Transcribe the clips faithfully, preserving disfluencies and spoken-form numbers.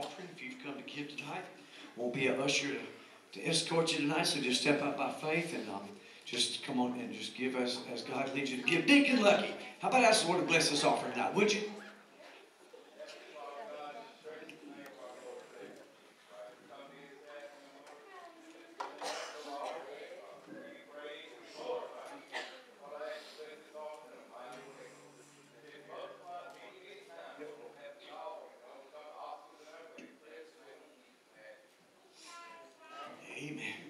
offering if you've come to give tonight. Won't be an usher to, to escort you tonight, so just step out by faith and um, just come on and just give as, as God leads you to give. Deacon Lucky, how about ask the Lord to bless this offering tonight, would you? Amen.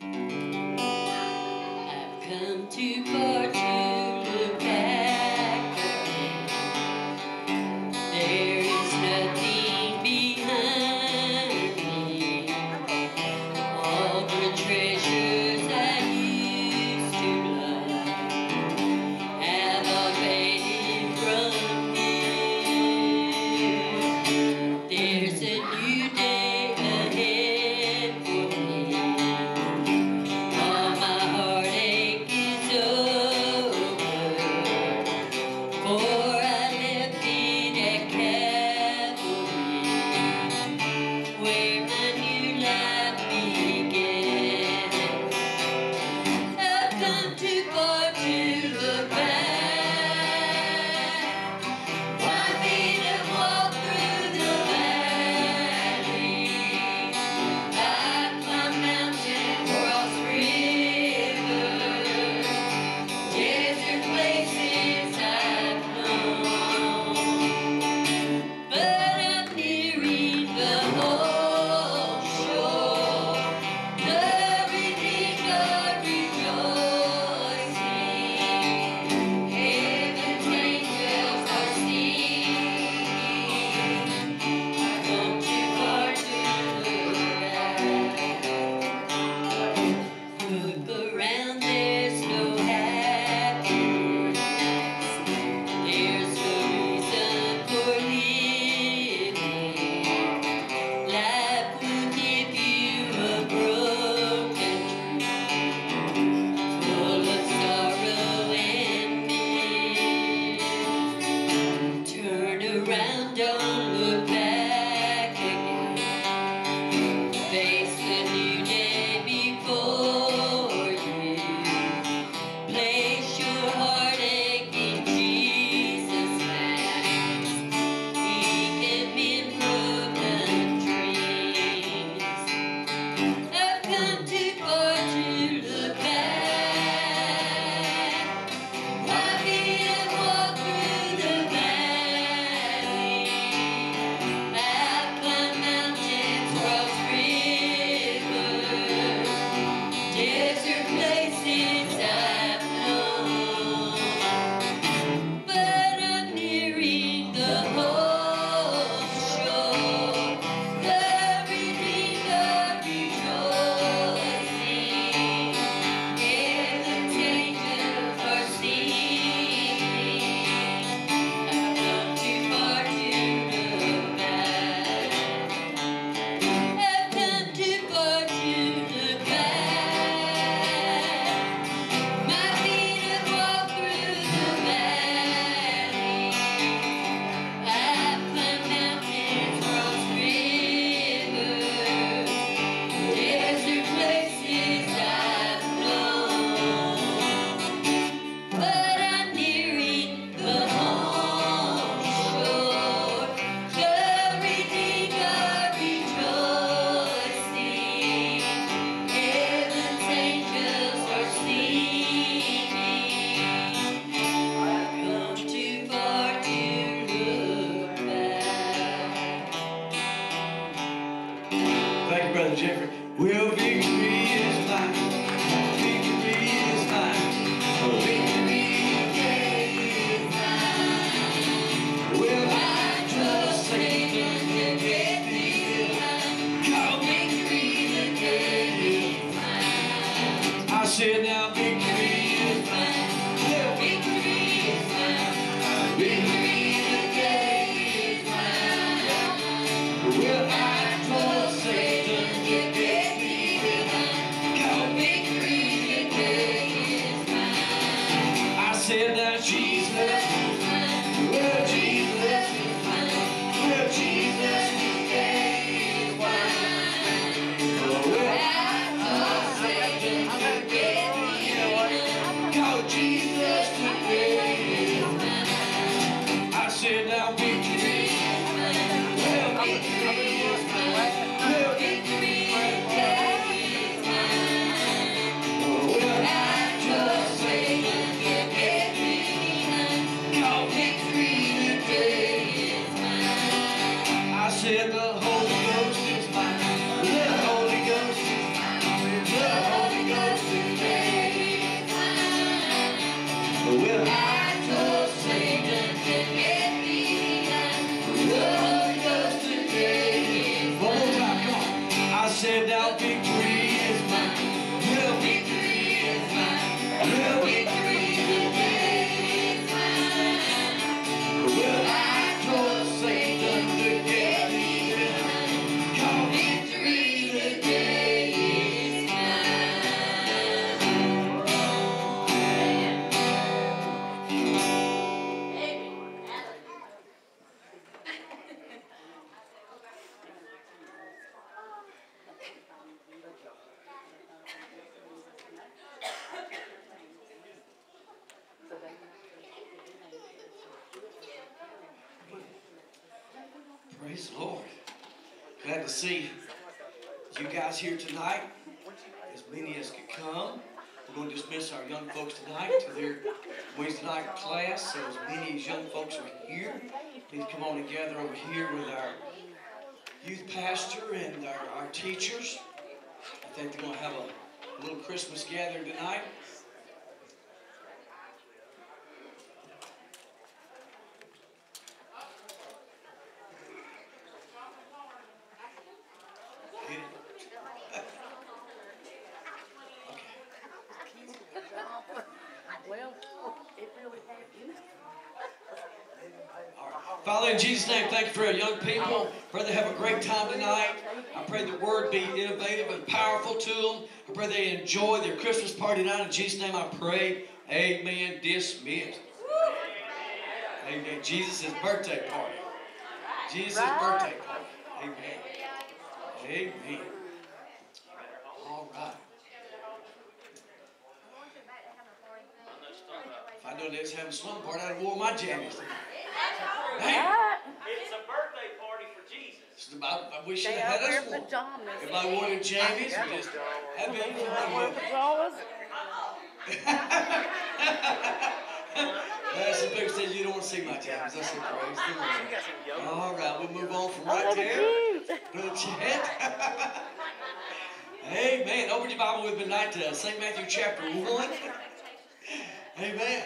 I've come too far to look back again. There is nothing behind me. All the treasures I used to love have all faded from me. There's a new day ahead for me. All my heartache is over, for I left it at Calvary, where my new life began. I've come too far to look back. My feet have walked through the valley. I've climbed mountains, crossed rivers, desert places I've known, but I'm nearing the whole shore, the redeemed are rejoicing, heaven's angels are singing. I've come too far to look back. Look around, there's no happiness. There's no reason for living. Life will give you a broken dream, full of sorrow and misery. Turn around, don't look back again. Face the new day before you. Place your heartache in Jesus' hands. He can mend broken dreams. I've come too far to look back. My feet have walked through the valley. I've climbed mountains, crossed rivers, desert places I've known, but I'm nearing the whole shore. The redeemed are rejoicing, heaven's angels are singing. I've come too far to look back. I've come too far to look back. My feet have walked through the valley. I've climbed mountains, crossed rivers, desert places I've known, but I'm nearing the home shore. The redeemed are rejoicing, heaven's angels are singing. I've come too far to look back. Thank you, Brother Jeffrey. Well, victory is mine. Victory is mine. Victory is mine. Well, I trust Satan to get me behind. Call victory today is mine. I said now victory is mine. Yeah, victory is mine. Victory today is mine. Well, I trust Satan to get me behind. Call victory said, now victory is mine. Well, victory is mine. Well, victory today is mine. Well, I told Satan to get me behind. 'Cause victory today is Praise the Lord. Glad to see you guys here tonight. As many as could come. We're going to dismiss our young folks tonight to their Wednesday night class. So as many as young folks are here, please come on together over here with our youth pastor and our, our teachers. I think they're going to have a, a little Christmas gathering tonight. Father, in Jesus' name, thank you for our young people. Pray they have a great time tonight. I pray the word be innovative and powerful to them. I pray they enjoy their Christmas party tonight. In Jesus' name I pray. Amen. Dismissed. Amen. Jesus' birthday party. Jesus' birthday party. Amen. Amen. All right. If I know they was having a slum party, I'd have wore my jammies. Hey. It's a birthday party for Jesus. It's about, we should have had us one. Everybody wore their jammies and just have been fun. That's the people said you don't want to see my jammies. I said, praise the Lord. All right, we'll move on from right there. Brother Chad. Amen. Open your Bible with me tonight to Saint Matthew chapter one. Amen.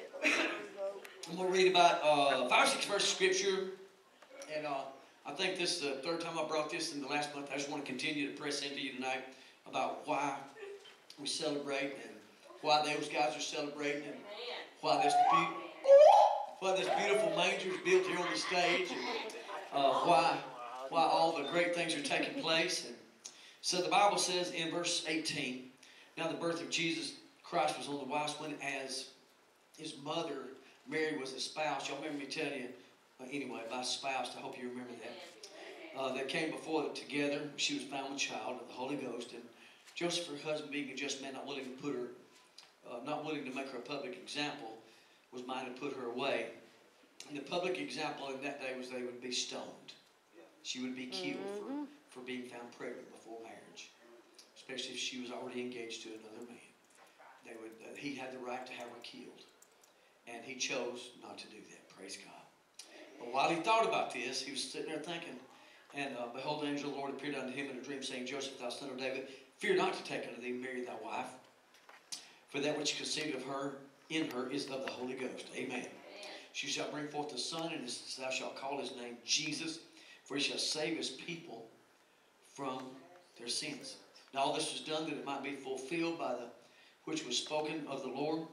I'm going to read about uh, five or six verses of scripture. And uh, I think this is the third time I brought this in the last month. I just want to continue to press into you tonight about why we celebrate and why those guys are celebrating and why this, be- why this beautiful manger is built here on the stage and uh, why, why all the great things are taking place. And so the Bible says in verse eighteen, now the birth of Jesus Christ was on the wise one as his mother Mary was a spouse. Y'all remember me telling you, uh, anyway, about spouse. I hope you remember that. Uh, that came before together. She was found with child of the Holy Ghost. And Joseph, her husband, being a just man, not willing to put her, uh, not willing to make her a public example, was minded to put her away. And the public example in that day was they would be stoned. She would be killed mm-hmm. for, for being found pregnant before marriage, especially if she was already engaged to another man. They would, uh, he had the right to have her killed. And he chose not to do that. Praise God. But while he thought about this, he was sitting there thinking, and uh, behold, the angel of the Lord appeared unto him in a dream, saying, Joseph, thou son of David, fear not to take unto thee Mary thy wife, for that which conceived of her in her is of the Holy Ghost. Amen. Amen. She shall bring forth a son, and thou shalt call his name Jesus, for he shall save his people from their sins. Now all this was done that it might be fulfilled by the which was spoken of the Lord.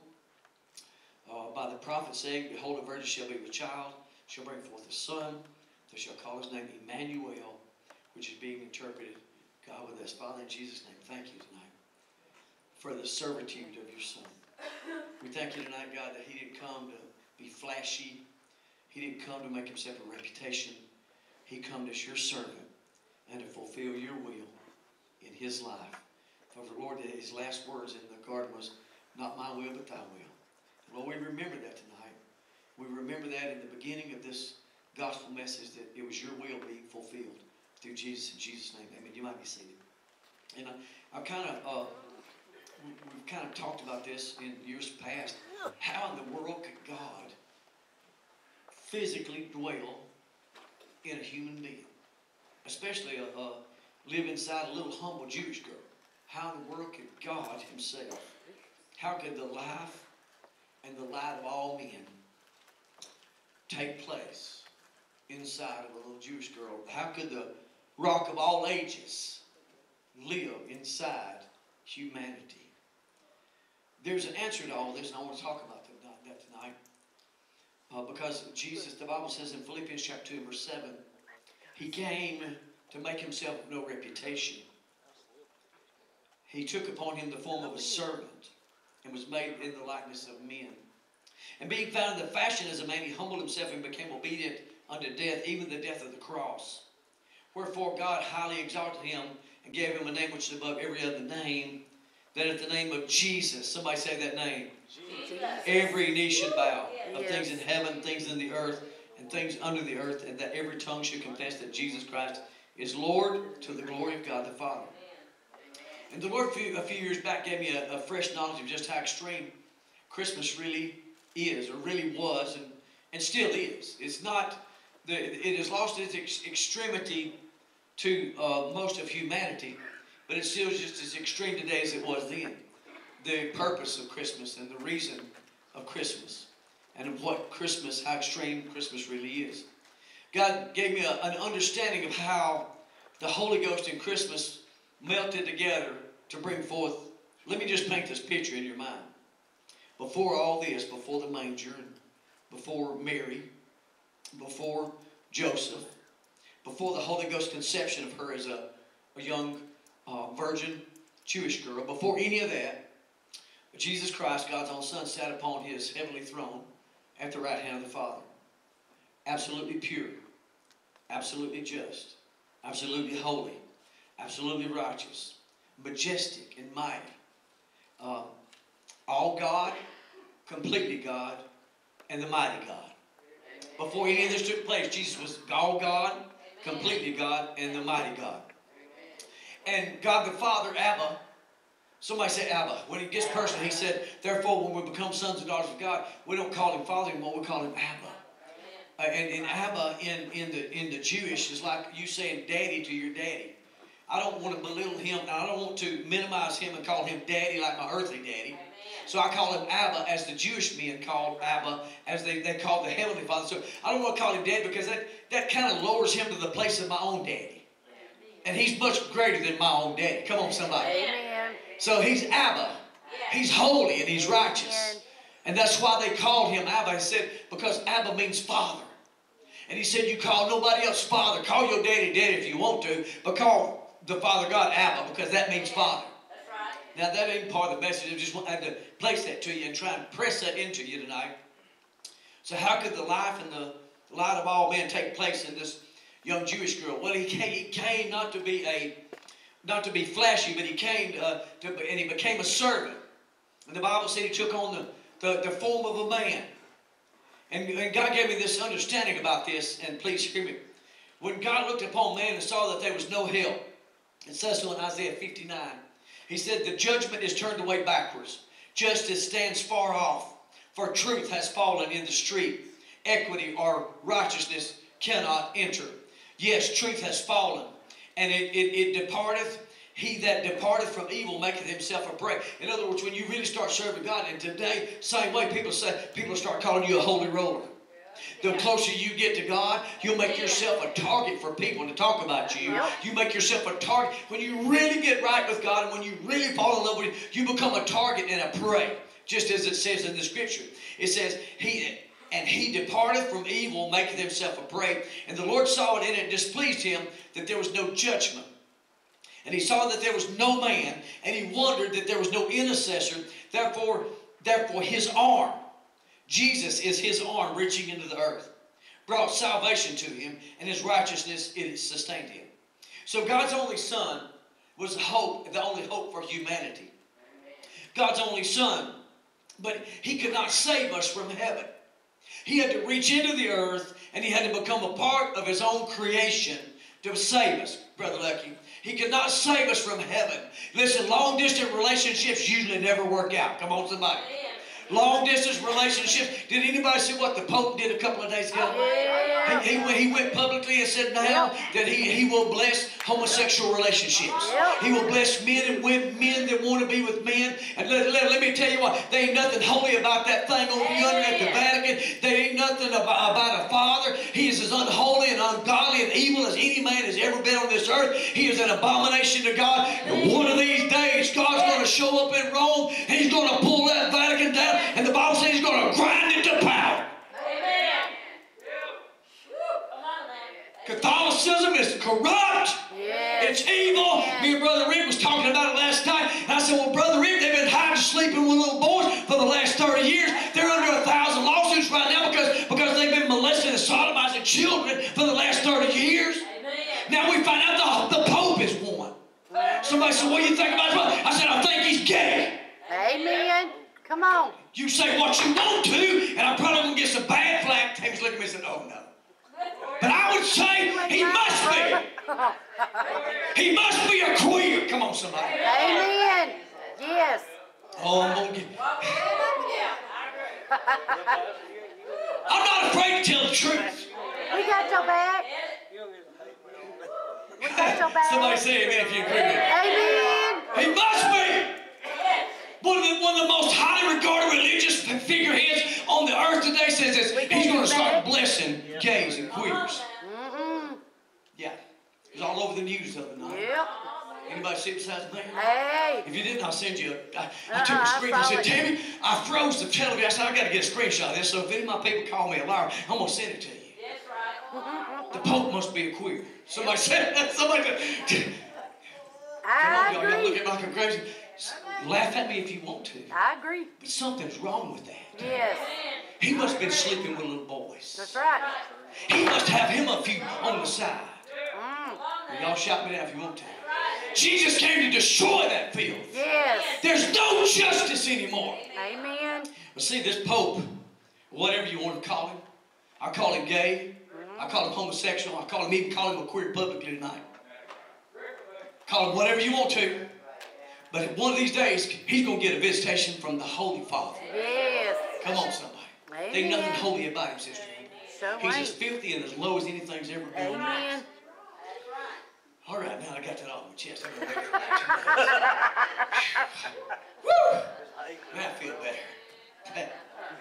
Uh, by the prophet saying, behold, a virgin shall be with child, shall bring forth a son, they shall call his name Emmanuel, which is being interpreted, God with us. Father, in Jesus' name, thank you tonight for the servitude of your son. We thank you tonight, God, that he didn't come to be flashy. He didn't come to make himself a reputation. He come as your servant and to fulfill your will in his life. For the Lord, his last words in the garden was, not my will, but thy will. Lord, we remember that tonight. We remember that in the beginning of this gospel message that it was your will being fulfilled through Jesus in Jesus' name. Amen. You might be seated. And I, I've kind of, uh, we've kind of talked about this in years past. How in the world could God physically dwell in a human being? Especially a, a, live inside a little humble Jewish girl. How in the world could God himself, how could the life and the light of all men take place inside of a little Jewish girl? How could the rock of all ages live inside humanity? There's an answer to all this, and I want to talk about that tonight. Uh, because Jesus, the Bible says in Philippians chapter two, verse seven, He came to make Himself of no reputation. He took upon Him the form of a servant and was made in the likeness of men. And being found in the fashion as a man, He humbled Himself and became obedient unto death, even the death of the cross. Wherefore God highly exalted Him and gave Him a name which is above every other name, that at the name of Jesus, somebody say that name, Jesus. Every knee should bow, of Yes. things in heaven, things in the earth, and things under the earth, and that every tongue should confess that Jesus Christ is Lord, to the glory of God the Father. And the Lord, a few, a few years back, gave me a, a fresh knowledge of just how extreme Christmas really is, or really was, and, and still is. It's not, the, it has lost its ex extremity to uh, most of humanity, but it's still just as extreme today as it was then. The purpose of Christmas and the reason of Christmas, and of what Christmas, how extreme Christmas really is. God gave me a, an understanding of how the Holy Ghost and Christmas melted together to bring forth. Let me just paint this picture in your mind. Before all this, before the manger, before Mary, before Joseph, before the Holy Ghost conception of her as a, a young uh, virgin Jewish girl, before any of that, Jesus Christ, God's own Son, sat upon His heavenly throne at the right hand of the Father. Absolutely pure, absolutely just, absolutely holy, absolutely righteous, majestic and mighty. Uh, all God, completely God, and the mighty God. Before any of this took place, Jesus was all God, completely God, and the mighty God. And God the Father, Abba, somebody say Abba. When He gets personal, He said, therefore, when we become sons and daughters of God, we don't call Him Father anymore, we call Him Abba. Uh, and, and Abba in, in, the, in the Jewish is like you saying daddy to your daddy. I don't want to belittle Him, and I don't want to minimize Him and call Him daddy like my earthly daddy. So I call Him Abba as the Jewish men called Abba, as they, they called the Heavenly Father. So I don't want to call Him Daddy because that, that kind of lowers Him to the place of my own daddy. And He's much greater than my own daddy. Come on, somebody. Amen. So He's Abba. He's holy and He's righteous. And that's why they called Him Abba. He said, because Abba means Father. And He said, you call nobody else Father. Call your daddy Daddy if you want to, but call the Father God Abba, because that means Father. Now, that ain't part of the message. I just had to place that to you and try and press that into you tonight. So how could the life and the light of all men take place in this young Jewish girl? Well, he came, he came not to be a, not to be flashy, but He came uh, to, and He became a servant. And the Bible said He took on the, the, the form of a man. And, and God gave me this understanding about this, and please hear me. When God looked upon man and saw that there was no help, it says so in Isaiah fifty-nine, He said, the judgment is turned away backwards. Justice stands far off. For truth has fallen in the street. Equity or righteousness cannot enter. Yes, truth has fallen. And it, it, it departeth. He that departeth from evil maketh himself a prey. In other words, when you really start serving God, and today, same way people say, people start calling you a holy roller. The closer you get to God, you'll make yourself a target for people to talk about you. You make yourself a target. When you really get right with God and when you really fall in love with Him, you become a target and a prey. Just as it says in the Scripture. It says, He and he departeth from evil, maketh himself a prey. And the Lord saw it, and it displeased Him that there was no judgment. And He saw that there was no man, and He wondered that there was no intercessor. Therefore, therefore His arm, Jesus is His arm reaching into the earth, brought salvation to Him, and His righteousness, it sustained Him. So God's only Son was hope, the only hope for humanity. God's only Son, but He could not save us from heaven. He had to reach into the earth, and He had to become a part of His own creation to save us, Brother Lucky. He could not save us from heaven. Listen, long-distance relationships usually never work out. Come on, somebody. Long distance relationships. Did anybody see what the Pope did a couple of days ago? Yeah. He, he, he went publicly and said now that he, he will bless homosexual relationships. Yep. He will bless men and women, men that want to be with men. And let, let, let me tell you what, there ain't nothing holy about that thing over yonder at the Vatican. There ain't nothing about, about a father. He is as unholy and ungodly and evil as any man has ever been on this earth. He is an abomination to God. And one of these days, God's going to show up in Rome and he's going to pull that Vatican down. And the Bible says he's going to grind it to powder. Catholicism is corrupt. Yes. It's evil. Yes. Me and Brother Rick was talking about it last night. And I said, well, Brother Rick, they've been hiding sleeping with little boys for the last thirty years. They're under a thousand lawsuits right now because, because they've been molesting and sodomizing children for the last thirty years. Amen. Now we find out the, the Pope is one. Somebody said, what do you think about it? I said, I think he's gay. Amen. Come on. You say what you want to, and I'm probably going to get some bad flack. Tammy's looking at me and said, oh no. But I would say he must be. He must be a queer. Come on, somebody. Amen. Yes. Oh, I'm going to get... I'm not afraid to tell the truth. We got your back. We got your back. Somebody say amen if you agree with me. Amen. He must be. One of, the, one of the most highly regarded religious figureheads on the earth today says this. He's going to start blessing gays and queers. Mm-hmm. Yeah. It's all over the news the other night. Yep. Anybody see it besides me? Hey. If you didn't, I'll send you a... I, I Uh-uh, took a screen and I said, saw it. Tammy, I froze the television. I said, I've got to get a screenshot of this, so if any of my people call me a liar, I'm going to send it to you. That's right. The Pope must be a queer. Somebody said that. Somebody said... I Come on, y'all, y'all look agree. at me like I'm crazy. Laugh at me if you want to. I agree. But something's wrong with that. Yes. He must have been sleeping with little boys. That's right. He must have him a few on the side. Mm. Well, y'all shout me down if you want to. Jesus came to destroy that filth. Yes. There's no justice anymore. Amen. But see, this Pope, whatever you want to call him, I call him gay, I call him homosexual, I call him even call him a queer publicly tonight. Call him whatever you want to. But one of these days, he's going to get a visitation from the Holy Father. Yes. Come on, somebody. Amen. There ain't nothing holy about him, sister. So He's ain't. as filthy and as low as anything's ever been. Amen. All right, now I got that off my chest. I'm gonna make it right. Woo! Now I feel better.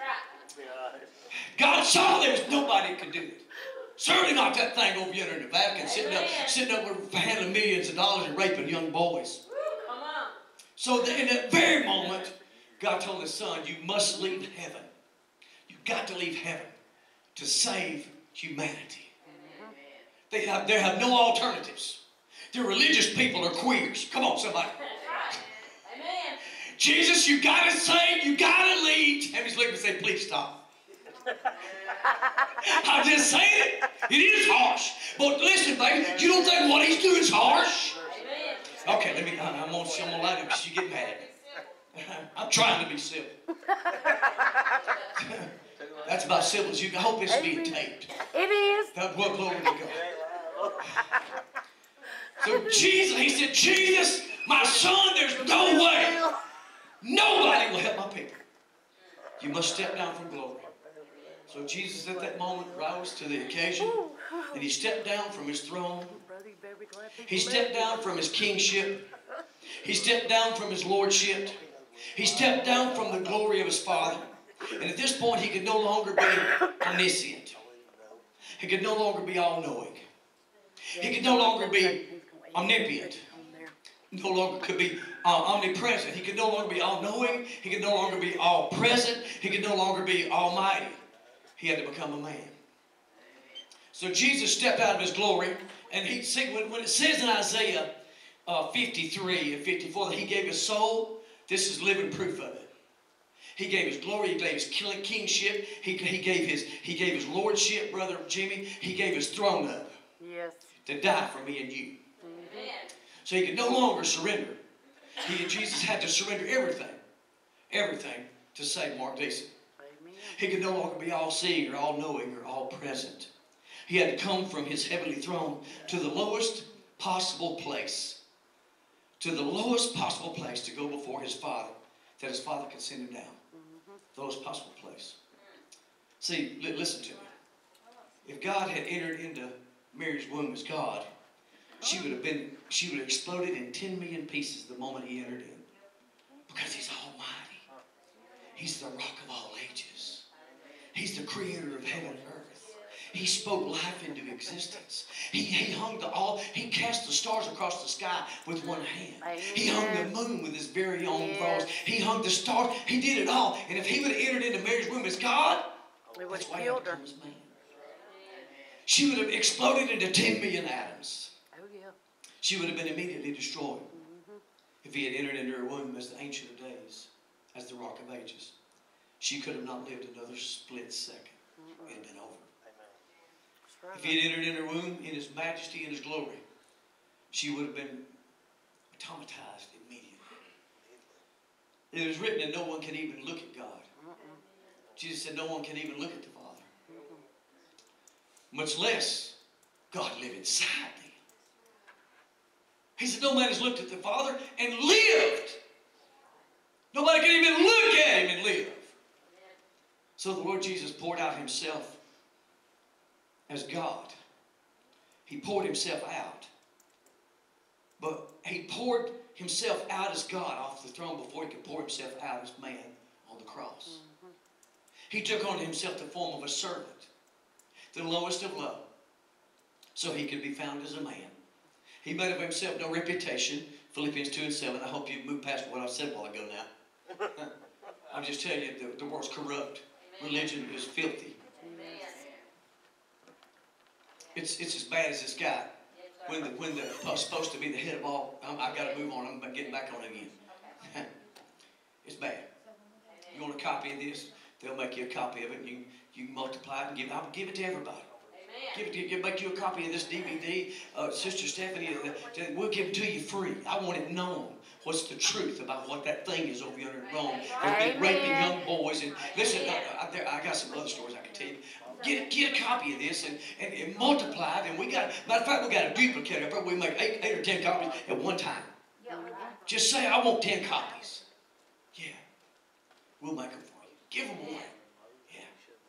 God saw there was nobody that could do it. Certainly not that thing over yonder in the Vatican, sitting up, sitting up with handling millions of dollars and raping young boys. Come on. So that in that very moment, God told his son, you must leave heaven. You've got to leave heaven to save humanity. They have, they have no alternatives. The religious people are queers. Come on, somebody. Amen. Jesus, you got to save, you got to lead. And he's looking and say, please stop. I'm just saying it. It is harsh. But listen, baby, you don't think what he's doing is harsh? Okay, let me, I'm going to lie to you because you get mad. I'm trying to be civil. That's about civil as you can. I hope it's being taped. It is. Well, glory to God. So Jesus, he said, Jesus, my son, there's no way. Nobody will help my people. You must step down from glory. So Jesus at that moment rose to the occasion, and he stepped down from his throne. He stepped down from his kingship. He stepped down from his lordship. He stepped down from the glory of his Father. And at this point, he could no longer be omniscient. He could no longer be all-knowing. He could no longer be omnipotent. No longer could be uh, omnipresent. He could no longer be all-knowing. He could no longer be all-present. He could no longer be almighty. He had to become a man. So Jesus stepped out of his glory, and he see, when, when it says in Isaiah uh, fifty-three and fifty-four that he gave his soul, this is living proof of it. He gave his glory, he gave his kingship, he, he, gave his, he gave his lordship, Brother Jimmy, he gave his throne up. Yes. To die for me and you. Amen. So he could no longer surrender. He, Jesus had to surrender everything. Everything to save Mark Deason. He could no longer be all-seeing or all-knowing or all-present. He had to come from his heavenly throne to the lowest possible place. To the lowest possible place to go before his Father, that his Father could send him down. the lowest possible place. See, li listen to me. If God had entered into Mary's womb as God, she would have been, she would have exploded in ten million pieces the moment he entered in. Because he's almighty. He's the rock of all ages. He's the creator of heaven and earth. He spoke life into existence. He, he hung the all, he cast the stars across the sky with one hand. Amen. He hung the moon with his very own Yes. frost. He hung the stars. He did it all. And if he would have entered into Mary's womb as God, We would that's have why he killed had her. to come as man. She would have exploded into ten million atoms. Oh, yeah. She would have been immediately destroyed Mm-hmm. if he had entered into her womb as the Ancient of Days, as the Rock of Ages. She could have not lived another split second. It had been over. That's right. If he had entered in her womb in his majesty and his glory, she would have been automatized immediately. It is written that no one can even look at God. Jesus said no one can even look at the Father. Much less God live inside them. He said no man has looked at the Father and lived. Nobody can even look at him and live. So the Lord Jesus poured out himself as God. He poured himself out. But he poured himself out as God off the throne before he could pour himself out as man on the cross. Mm-hmm. He took on himself the form of a servant, the lowest of low, so he could be found as a man. He made of himself no reputation. Philippians two and seven. I hope you've moved past what I said a while ago now. I'm just telling you, the, the world's corrupt. Religion is filthy. It's, it's as bad as this guy. When the, when the supposed to be the head of all, I'm, I've got to move on. I'm getting back on it again. It's bad. You want a copy of this? They'll make you a copy of it, and you, you can multiply it and give, I'll give it to everybody. Give it to, give, make you a copy of this D V D. Uh, Sister Stephanie, uh, we'll give it to you free. I want it known. What's the truth about what that thing is over yonder in Rome? They've been raping young boys. And listen, I, I, there, I got some other stories I can tell you. Get, get a copy of this and, and, and multiply it. And we got, matter of fact, we got a duplicate of it. We make eight, eight or ten copies at one time. Just say, I want ten copies. Yeah. We'll make them for you. Give them away. Yeah.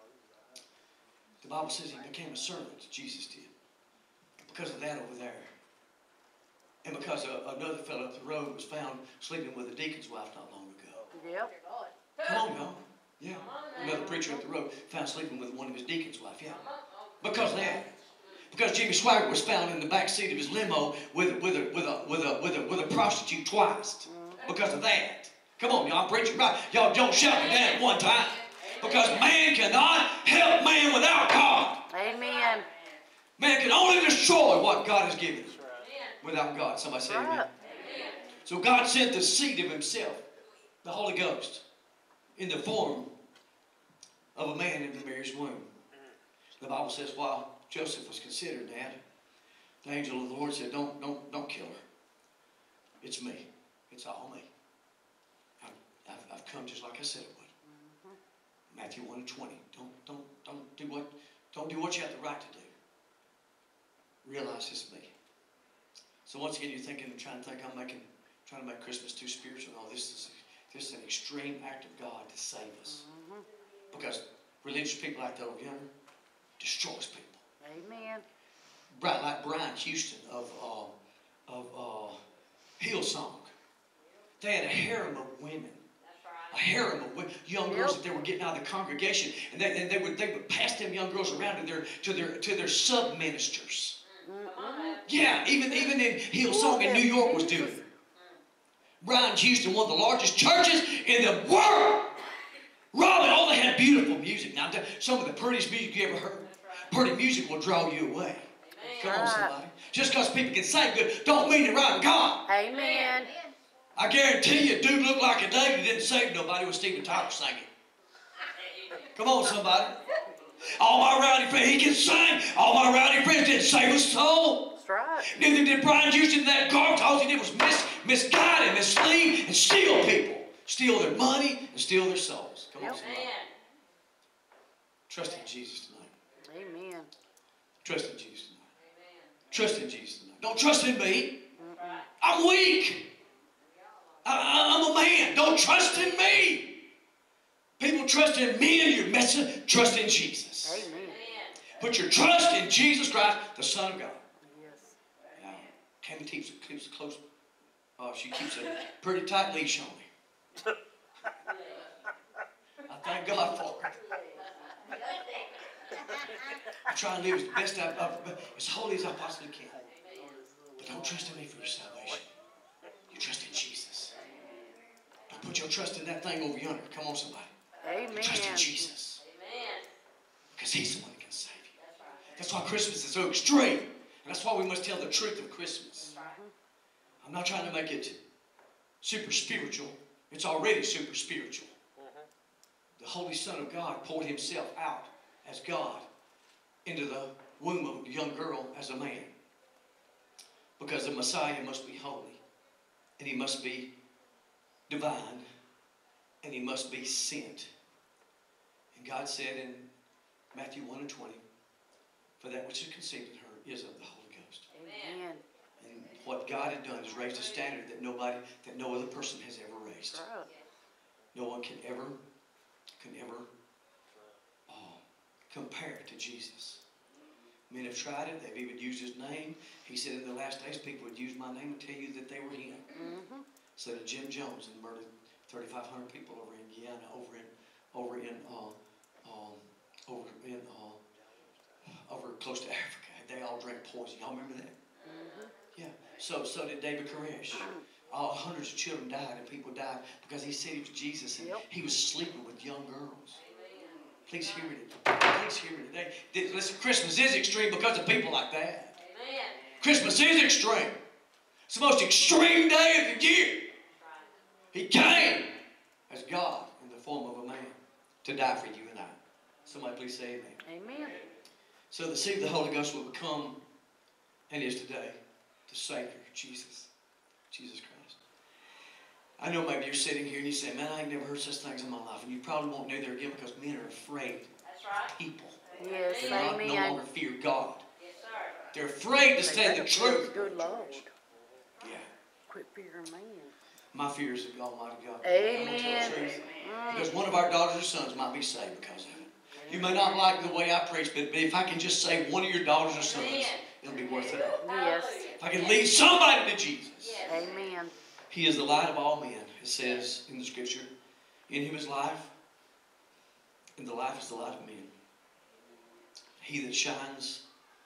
The Bible says he became a servant. Jesus did. Because of that over there. And because a, another fellow up the road was found sleeping with a deacon's wife not long ago. Yep. Come on, y'all. Yeah. Another preacher up the road found sleeping with one of his deacon's wife. Yeah. Because of that. Because Jimmy Swaggart was found in the back seat of his limo with, with, a, with, a, with, a, with, a, with a prostitute twice. Because of that. Come on, y'all. I'm preaching right. Y'all don't shout me down at one time. Because man cannot help man without God. Amen. Man can only destroy what God has given him. Without God. Somebody say amen. So God sent the seed of himself, the Holy Ghost, in the form of a man into Mary's womb. The Bible says while Joseph was considered that, the angel of the Lord said, don't, don't, don't kill her. It's me. It's all me. I've, I've, I've come just like I said it would. Matthew one and twenty. Don't, don't, don't do what, don't do what you have the right to do. Realize it's me. So once again, you're thinking, trying to think I'm making, trying to make Christmas too spiritual. No, this is, this is an extreme act of God to save us. Mm-hmm. Because religious people like that over yonder destroys people. Amen. Right, like Brian Houston of uh, of uh, Hillsong. They had a harem of women. A harem of women, young girls that they were getting out of the congregation, and they, and they would they would pass them young girls around to their to their to their sub ministers. Yeah, even, even in Hillsong in New York was doing it. Brian Houston, one of the largest churches in the world. Robin, oh, they had beautiful music. Now, some of the prettiest music you ever heard. Pretty music will draw you away. Come on, somebody. Just because people can sing good don't mean they're right with God. Amen. I guarantee you, a dude looked like a David didn't save nobody with Stephen Tyler singing. Come on, somebody. All my rowdy friends, he can sing. All my rowdy friends didn't save a soul. That's right. Neither did Brian Houston. That garbage. All he did was mis misguide and mislead and steal people. Steal their money and steal their souls. Come on, somebody. Trust in Jesus tonight. Amen. Trust in Jesus tonight. Trust in Jesus tonight. Don't trust in me. I'm weak. I, I'm a man. Don't trust in me. People trust in men, you're messing. Trust in Jesus. Amen. Put your trust in Jesus Christ, the Son of God. Yes. Now, Cammy keeps, keeps a close, uh, she keeps a pretty tight leash on me. I thank God for it. I try and live as best I, uh, as holy as I possibly can. But don't trust in me for your salvation. You trust in Jesus. Don't put your trust in that thing over yonder. Come on, somebody. Amen. You trust in Jesus. Because He's the one that can save you. That's why Christmas is so extreme. And that's why we must tell the truth of Christmas. I'm not trying to make it super spiritual. It's already super spiritual. The Holy Son of God poured Himself out as God into the womb of a young girl as a man. Because the Messiah must be holy. And He must be divine. And He must be sent. And God said in Matthew one and twenty, for that which is conceived in her is of the Holy Ghost. Amen. And what God had done is raised a standard that nobody, that no other person has ever raised. Right. No one can ever, can ever uh, compare to Jesus. Men have tried it. They've even used His name. He said in the last days people would use my name and tell you that they were Him. Mm-hmm. So did Jim Jones and murdered thirty-five hundred people over in Guyana, over in, over in, uh, um, over in, uh, over close to Africa. They all drank poison. Y'all remember that? Mm-hmm. Yeah. So, so did David Koresh. All hundreds of children died, and people died because he said he was Jesus, and Yep. he was sleeping with young girls. Please hear me today. Please hear me today. Listen, Christmas is extreme because of people like that. Amen. Christmas is extreme. It's the most extreme day of the year. He came as God in the form of a man to die for you and I. Somebody please say amen. Amen. So the seed of the Holy Ghost will become, and is today, the Savior, Jesus. Jesus Christ. I know maybe you're sitting here and you say, man, I ain't never heard such things in my life. And you probably won't neither again because men are afraid That's right. of people. Yes, They not, no amen. longer fear God. Yes, sir. They're afraid to say the truth. Good Lord. Yeah. Quit fearing man. My fear is of Almighty God. Amen. I'm going to tell the truth. Because one of our daughters or sons might be saved because of it. You may not like the way I preach, but if I can just save one of your daughters or sons, it'll be worth it all. Yes. If I can lead somebody to Jesus. Amen. He is the light of all men, it says in the scripture. In Him is life, and the life is the light of men. He that shines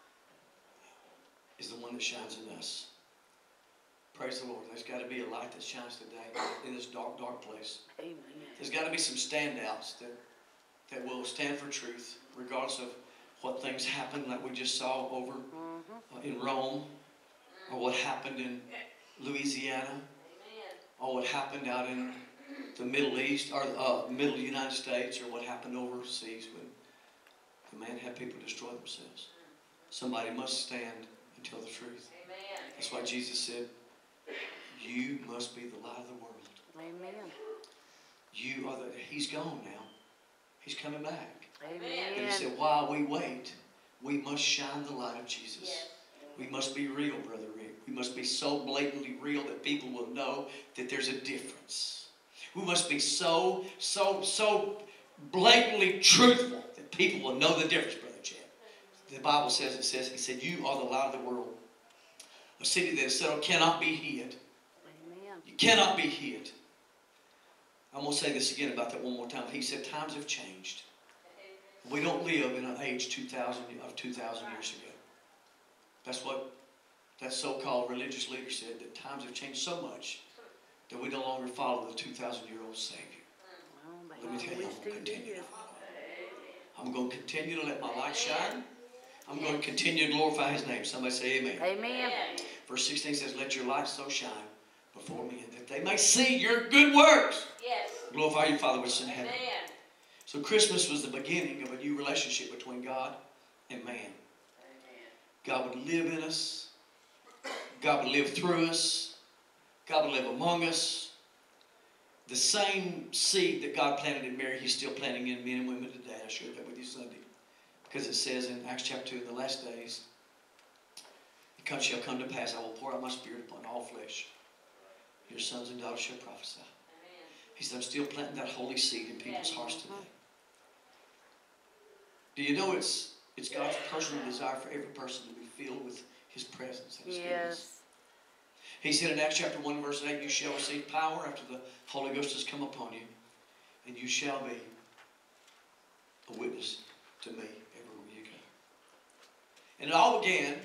is the one that shines in us. Praise the Lord. There's got to be a light that shines today in this dark, dark place. Amen. There's got to be some standouts that, that will stand for truth, regardless of what things happen, like we just saw over uh, in Rome, or what happened in Louisiana, or what happened out in the Middle East, or uh, Middle United States, or what happened overseas when the man had people destroy themselves. Somebody must stand and tell the truth. That's why Jesus said, you must be the light of the world. Amen. You are the, He's gone now. He's coming back. Amen. And He said, while we wait, we must shine the light of Jesus. Yes. We must be real, Brother Rick. We must be so blatantly real that people will know that there's a difference. We must be so, so, so blatantly truthful that people will know the difference, Brother Chad. The Bible says, it says, He said, you are the light of the world. A city that is settled cannot be hid. Amen. You cannot be hid. I'm going to say this again about that one more time. He said, times have changed. We don't live in an age two thousand of two thousand years ago. That's what that so-called religious leader said, that times have changed so much that we no longer follow the two thousand year old Savior. Well, Let me tell you, I'm going to continue. Yes. I'm going to continue to let my light shine. I'm going to continue to glorify His name. Somebody say amen. Amen. Verse sixteen says, let your light so shine before men that they may see your good works. Yes. Glorify your Father which is in heaven. Amen. So Christmas was the beginning of a new relationship between God and man. God would live in us. God would live through us. God would live among us. The same seed that God planted in Mary, He's still planting in men and women today. I shared that with you Sunday. Because it says in Acts chapter two, in the last days, it comes, shall come to pass, I will pour out my Spirit upon all flesh. Your sons and daughters shall prophesy. He said, I'm still planting that holy seed in people's hearts today. Do you know it's it's God's personal desire for every person to be filled with His presence and His goodness? Yes. He said in Acts chapter one, verse eight, you shall receive power after the Holy Ghost has come upon you, and you shall be a witness to me everywhere you go. And it all began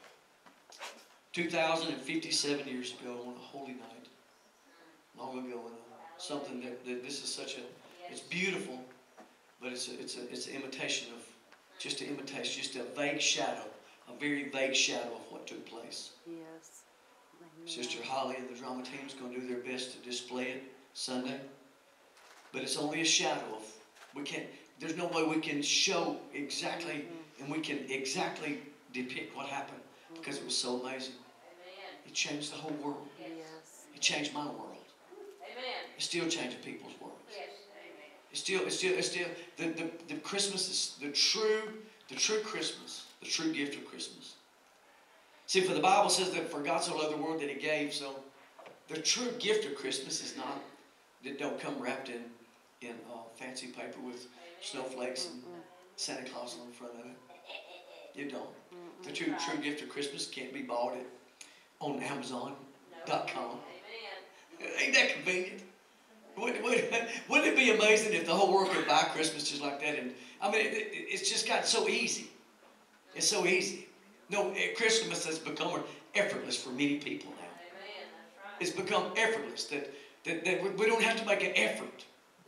two thousand fifty-seven years ago on a holy night, long ago, and something that, that this is such a, it's beautiful, but it's a, it's a, it's an imitation of, just an imitation, just a vague shadow, a very vague shadow of what took place. Yes. Amen. Sister Holly and the drama team is going to do their best to display it Sunday, but it's only a shadow of, we can't, there's no way we can show exactly, and we can exactly depict what happened, because it was so amazing. It changed the whole world. Yes. It changed my world. Amen. It's still changing people's worlds. Yes. Amen. It's still, it's still, it's still, the, the, the Christmas is the true, the true Christmas, the true gift of Christmas. See, for the Bible says that for God so loved the world that He gave, so the true gift of Christmas is not, that don't come wrapped in, in uh, fancy paper with snowflakes and Santa Claus on the front of it. It don't. The true, true gift of Christmas can't be bought at, on Amazon dot com. Ain't that convenient? Wouldn't, wouldn't, wouldn't it be amazing if the whole world could buy Christmas just like that? And I mean, it, it, it's just gotten so easy. It's so easy. No, Christmas has become effortless for many people now. It's become effortless that, that, that we don't have to make an effort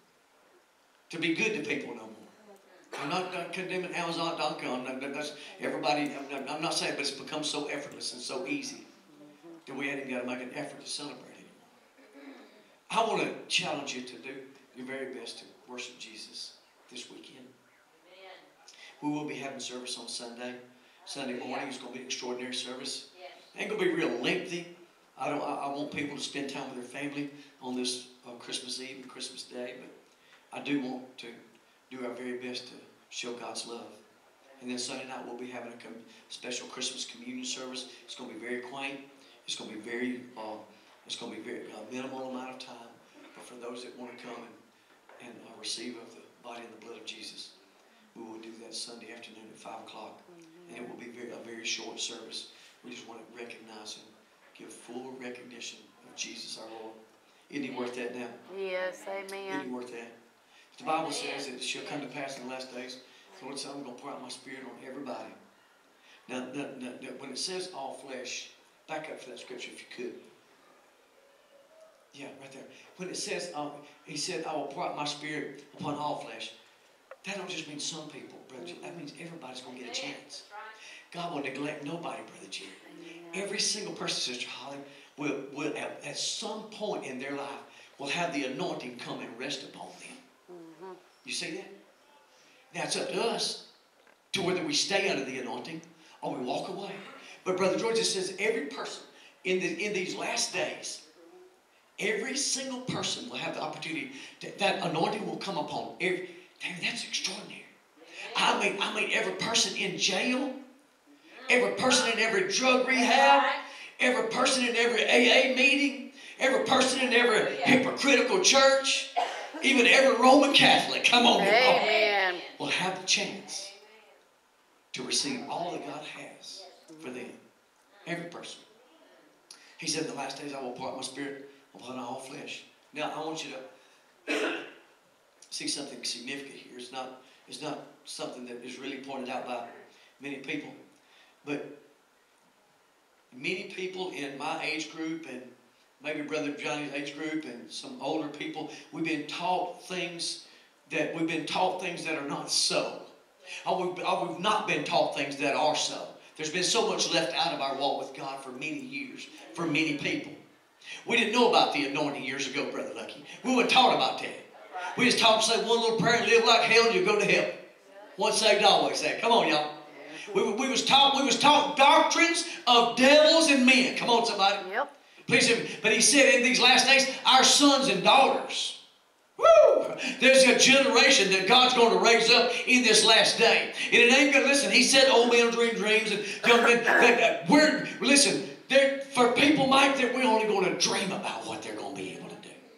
to be good to people no more. I'm not, not condemning Amazon dot com. That's everybody. I'm, I'm not saying, but it's become so effortless and so easy that we haven't got to make an effort to celebrate anymore. I want to challenge you to do your very best to worship Jesus this weekend. We will be having service on Sunday. Sunday morning is going to be an extraordinary service. It ain't going to be real lengthy. I don't. I, I want people to spend time with their family on this uh, Christmas Eve and Christmas Day, but I do want to do our very best to show God's love. And then Sunday night we'll be having a com special Christmas communion service. It's going to be very quaint. It's going to be very. Uh, it's going to be very uh, minimal amount of time, but for those that want to come and, and uh, receive of the body and the blood of Jesus, we will do that Sunday afternoon at five o'clock, and it will be very, a very short service. We just want to recognize and give full recognition of Jesus our Lord. Isn't He worth that now? Yes. Isn't He Amen. worth that? The Bible says that it shall come to pass in the last days. The Lord said, I'm going to pour out my Spirit on everybody. Now, now, now, now, when it says all flesh, back up for that scripture if you could. Yeah, right there. When it says, um, He said, I will pour out my Spirit upon all flesh. That don't just mean some people, Brother Jim. That means everybody's going to get a chance. God will neglect nobody, Brother Jim. Every single person, Sister Holly, will, will at, at some point in their life will have the anointing come and rest upon them. Mm-hmm. You see that? Now it's up to us to whether we stay under the anointing or we walk away. But Brother George, it says every person in, the, in these last days, every single person will have the opportunity to, that anointing will come upon every. David, that's extraordinary. I mean, I mean, every person in jail, every person in every drug rehab, every person in every A A meeting, every person in every hypocritical church, even every Roman Catholic, come on, Amen. will have the chance to receive all that God has for them. Every person. He said, in the last days I will pour out my Spirit upon all flesh. Now, I want you to see something significant here. It's not, it's not something that is really pointed out by many people. But many people in my age group and maybe Brother Johnny's age group and some older people, we've been taught things that we've been taught things that are not so. Or we've, or we've not been taught things that are so. There's been so much left out of our walk with God for many years, for many people. We didn't know about the anointing years ago, Brother Lucky. We weren't taught about that. We just taught to say one little prayer and live like hell and you go to heaven. Once saved, always saved. Come on, y'all. We, we was taught we was taught doctrines of devils and men. Come on, somebody. Yep. Please hear me. But He said in these last days, our sons and daughters. Woo! There's a generation that God's going to raise up in this last day. And it ain't going to, listen, He said old men dream dreams and young men. That, we're, listen, for people, Mike, that we're only going to dream about what they're going to be able to do.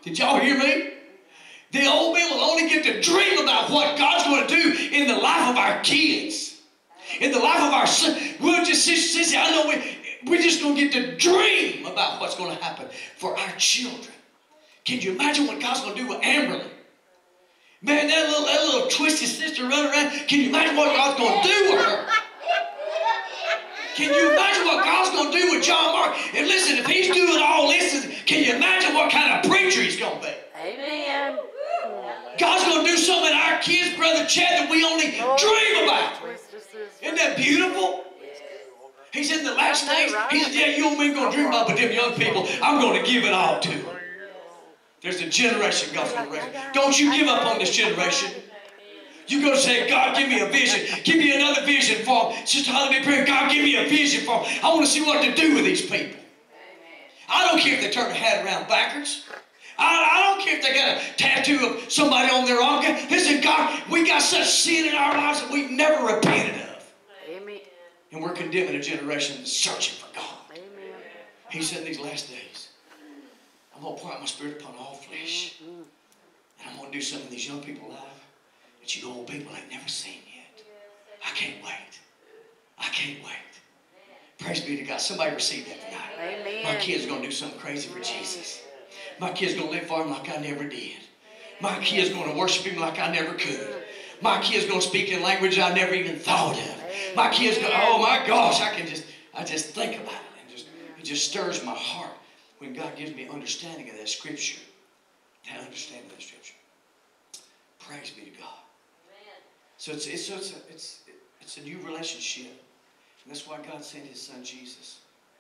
Did y'all hear me? The old men will only get to dream about what God's going to do in the life of our kids. In the life of our son. We'll just sit, sit, sit. I know we, we're just going to get to dream about what's going to happen for our children. Can you imagine what God's going to do with Amberly? Man, that little, that little twisted sister running around. Can you imagine what God's going to do with her? Can you imagine what God's going to do with John Mark? And listen, if he's doing all this, can you imagine what kind of preacher he's going to be? Amen. God's going to do something in our kids, Brother Chad, that we only dream about. Isn't that beautiful? He said in the last days, he said, yeah, you and me going to dream about, but them young people, I'm going to give it all to them. There's a generation God's going to raise. Don't you give up on this generation. You're going to say, God, give me a vision. Give me another vision for them. Sister Holly, be praying, God, give me a vision for them. I want to see what to do with these people. I don't care if they turn their hat around backwards. I, I don't care if they got a tattoo of somebody on their arm. Listen, God, we got such sin in our lives that we've never repented of. Amen. And we're condemning a generation that's searching for God. Amen. He said in these last days, I'm going to pour out my spirit upon all flesh. Mm-hmm. And I'm going to do something in these young people's life that you old people ain't never seen yet. I can't wait. I can't wait. Praise be to God. Somebody receive that tonight. Amen. My kid's going to do something crazy for Jesus. My kid's going to live for him like I never did. My kid's going to worship him like I never could. My kid's going to speak in language I never even thought of. My kid's going, oh my gosh, I can just, I just think about it. And just, it just stirs my heart when God gives me understanding of that scripture. That understanding of that scripture. Praise be to God. So it's, it's, so it's, a, it's, it's a new relationship. And that's why God sent his son Jesus.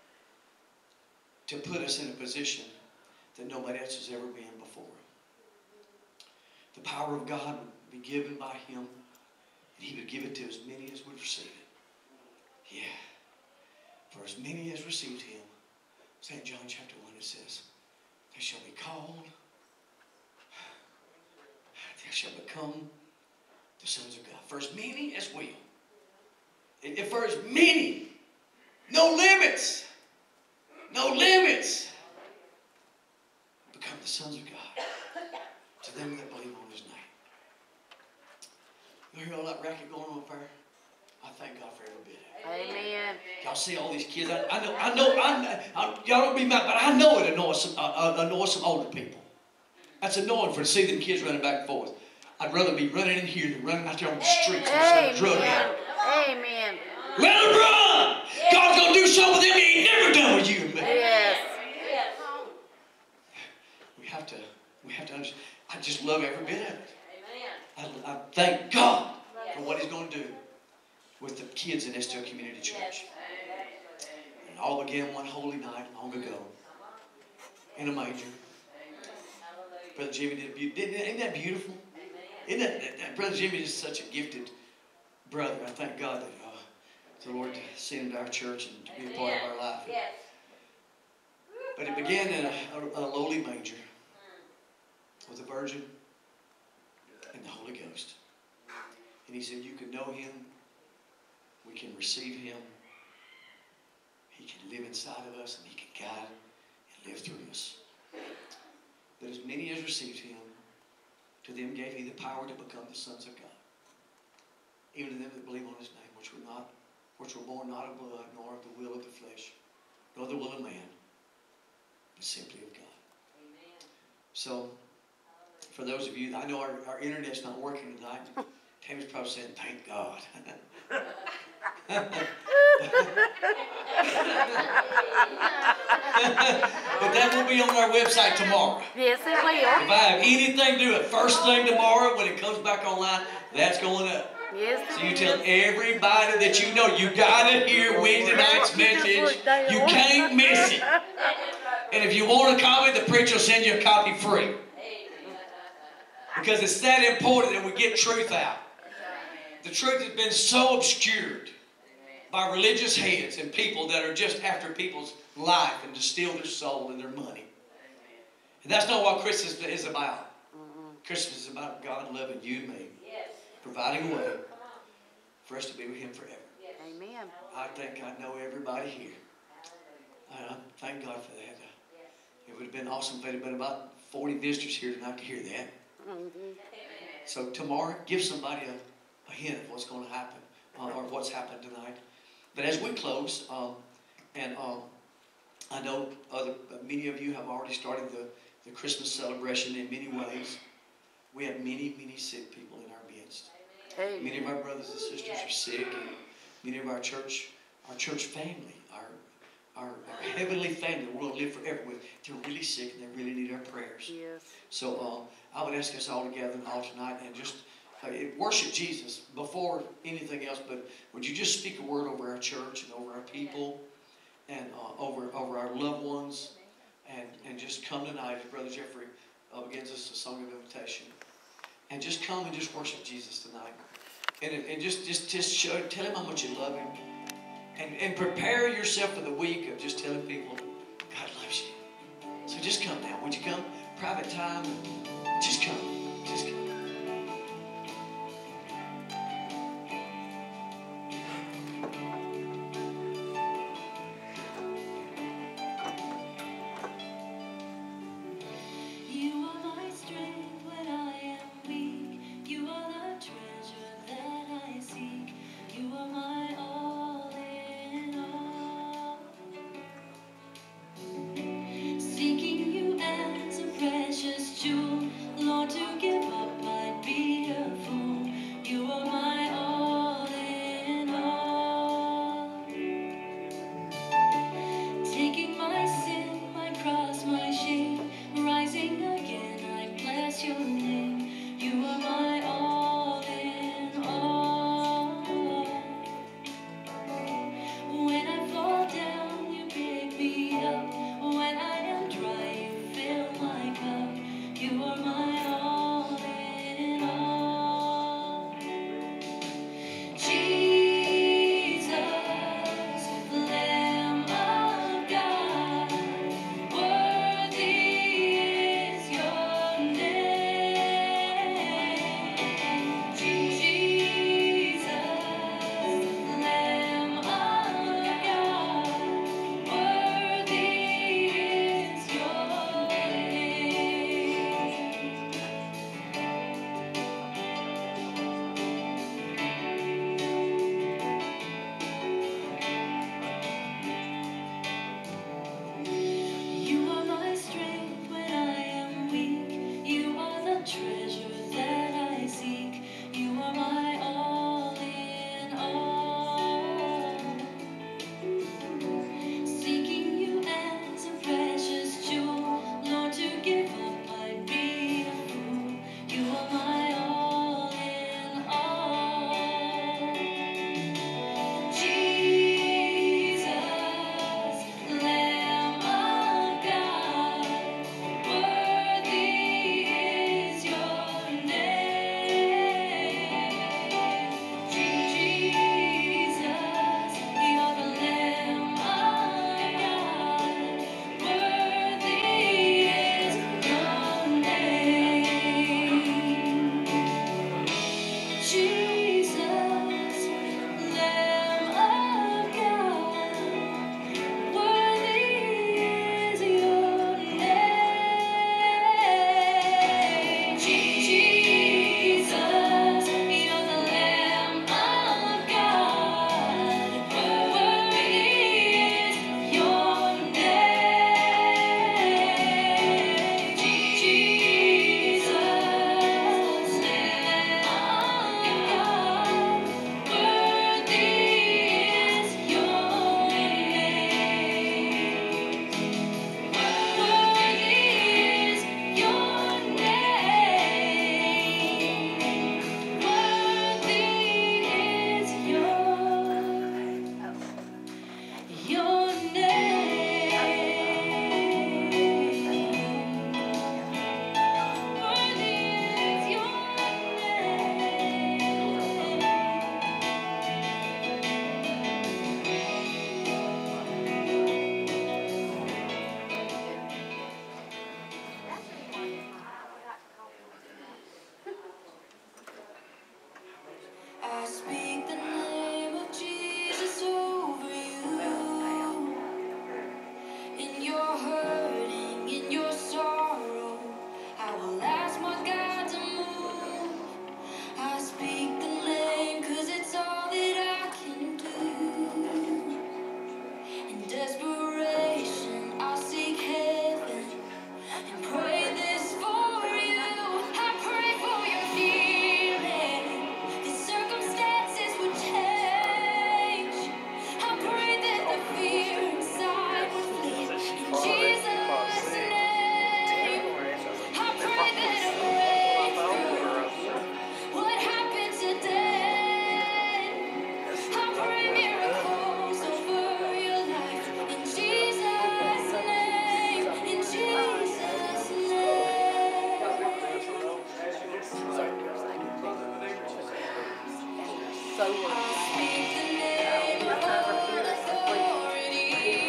To put us in a position that nobody else has ever been before. The power of God would be given by him, and he would give it to as many as would receive it. Yeah. For as many as received him, Saint John chapter one, it says, they shall be called, they shall become the sons of God. For as many as will. If for as many, no limits, no limits, become the sons of God to them that believe on his name. You hear all that racket going on up there? I thank God for every bit of it. Amen. Y'all see all these kids? I, I know, I know, I, I, y'all don't be mad, but I know it annoys some, uh, annoys some older people. That's annoying for to see them kids running back and forth. I'd rather be running in here than running out there on the streets and drug Amen. out. Amen. Let them run! God's going to do something with them he ain't never done with you and me. Yes. We have to, we have to understand. I just love every bit of it. I, I thank God for what he's going to do with the kids in Estelle Community Church. And all began one holy night long ago in a manger. Brother Jimmy did a beautiful, isn't that beautiful? Isn't that, that, that Brother Jimmy is such a gifted brother. I thank God that uh, the Lord sent him to our church and to be a part of our life. But it began in a, a, a lowly manger with a virgin and the Holy Ghost. And he said, you can know him. We can receive him. He can live inside of us and he can guide and live through us. But as many as received him, to them gave he the power to become the sons of God. Even to them that believe on his name, which were not, which were born not of blood, nor of the will of the flesh, nor the will of man, but simply of God. Amen. So, for those of you, I know our, our internet's not working tonight. Tammy's probably saying, thank God. But that will be on our website tomorrow. Yes, it will. If I have anything to do with first thing tomorrow, when it comes back online, that's going up. Yes, So you tell everybody that you know, you got to hear Wednesday night's message. You can't miss it. And if you want a copy, the preacher will send you a copy free. Because it's that important that we get truth out. The truth has been so obscured by religious heads and people that are just after people's life and to steal their soul and their money. And that's not what Christmas is about. Christmas is about God loving you and me. Providing a way for us to be with him forever. Amen. I think I know everybody here. I thank God for that. It would have been been awesome if there'd have been about forty visitors here tonight to hear that. So tomorrow, give somebody a, a hint of what's going to happen uh, or what's happened tonight. But as we close, um, and um, I know other, many of you have already started the, the Christmas celebration in many ways. We have many, many sick people in our midst. Many of our brothers and sisters are sick, and many of our church, our church family, our, our, our heavenly family that we're going to live forever with, they're really sick and they really need our prayers. Yes. So uh, I would ask us all together in the hall tonight and just uh, worship Jesus before anything else. But would you just speak a word over our church and over our people and uh, over over our loved ones, and and just come tonight as Brother Jeffrey uh, begins us a song of invitation, and just come and just worship Jesus tonight, and and just just just show tell him how much you love him, and and prepare yourself for the week of just telling people God loves you. So just come now. Would you come? Private time. Just come. Just come. You are my strength when I am weak. You are the treasure that I seek. You are my all in all. Seeking you as a precious jewel, Lord, to speak the name of all authority,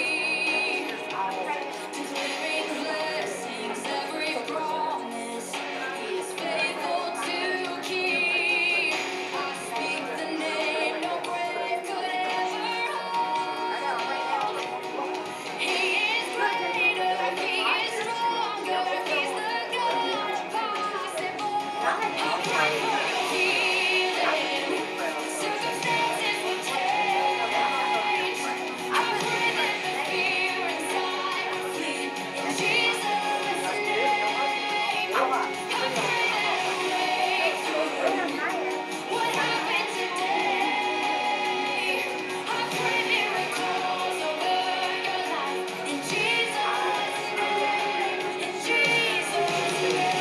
declaring blessings, every promise He is faithful to keep. I speak the name no grave could ever hold. He is greater, He is stronger, He's the God of possible. I pray for your healing. Circumstances will change. I pray that the fear inside will flee. In Jesus' name, I pray that a breakthrough would happen today. I pray miracles over your life. In Jesus' name, in Jesus'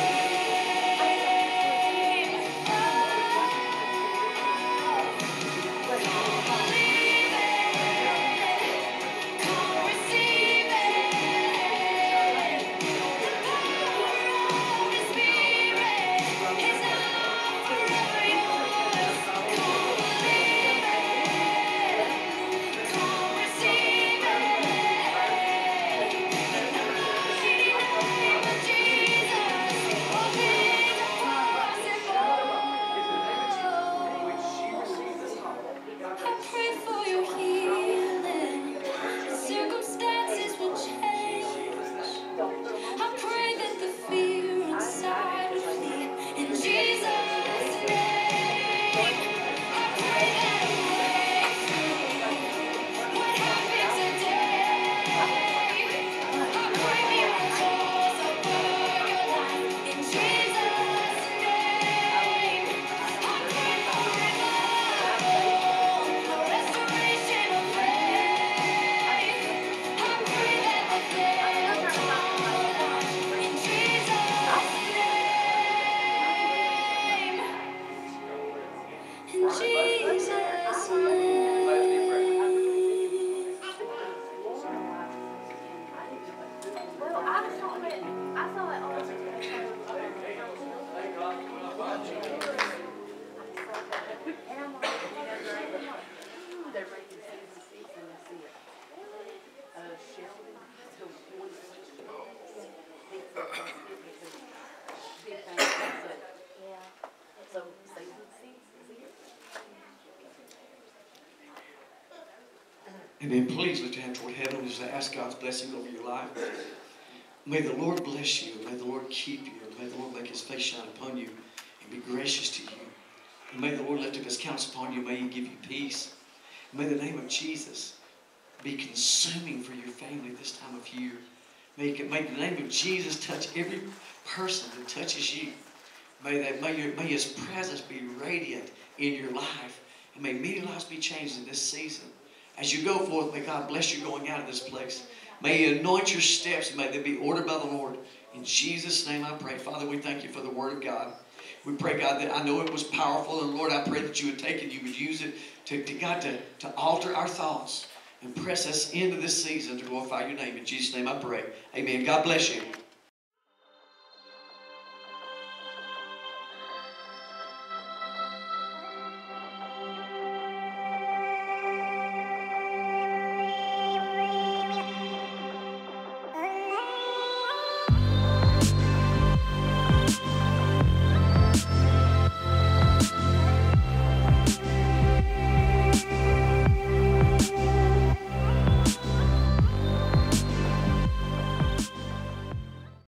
name. Oh, believe it. Come receive it. The power of His Spirit is now forever yours. Come believe it. Come receive it. In the mighty name of Jesus, all things are possible. I pray for your healing. Circumstances will change. I pray that the fear inside will flee. In Jesus' name, I pray that a breakthrough would happen today. I pray miracles over your life. In Jesus' name, I pray for revival, restoration of faith. I pray that the dead will come alive. In Jesus' name, in Jesus' name. Well, I saw it. I saw it on. And I'm like, they're making season six and I see it. Uh, Sheldon, so one switch. Big thing, yeah. So season six is here. Amen. Please lift your hand toward heaven as I ask God's blessing over your life. May the Lord bless you. May the Lord keep you. May the Lord make His face shine upon you and be gracious to you. And may the Lord lift up His countenance upon you. May He give you peace. May the name of Jesus be consuming for your family this time of year. May, may the name of Jesus touch every person that touches you. May, that, may, your, may His presence be radiant in your life. And may many lives be changed in this season. As you go forth, may God bless you going out of this place. May He anoint your steps. May they be ordered by the Lord. In Jesus' name I pray. Father, we thank you for the Word of God. We pray, God, that I know it was powerful. And Lord, I pray that you would take it, you would use it to, to God, to, to alter our thoughts and press us into this season to glorify your name. In Jesus' name I pray. Amen. God bless you.